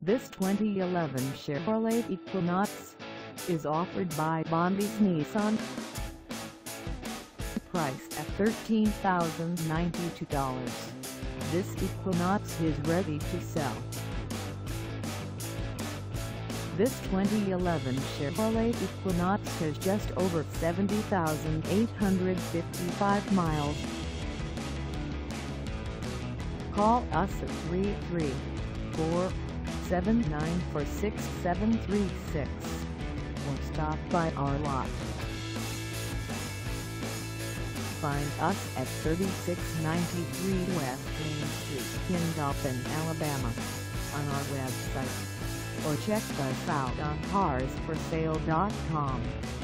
This 2011 Chevrolet Equinox is offered by Bondy's Nissan. Priced at $13,092, this Equinox is ready to sell. This 2011 Chevrolet Equinox has just over 70,855 miles. Call us at 334-794-6736 or stop by our lot. Find us at 3693 West Main Street in Dothan, Alabama, on our website, or check us out on carsforsale.com.